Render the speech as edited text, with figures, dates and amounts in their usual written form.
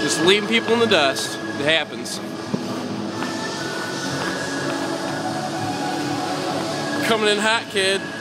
Just leaving people in the dust. It happens. Coming in hot, kid.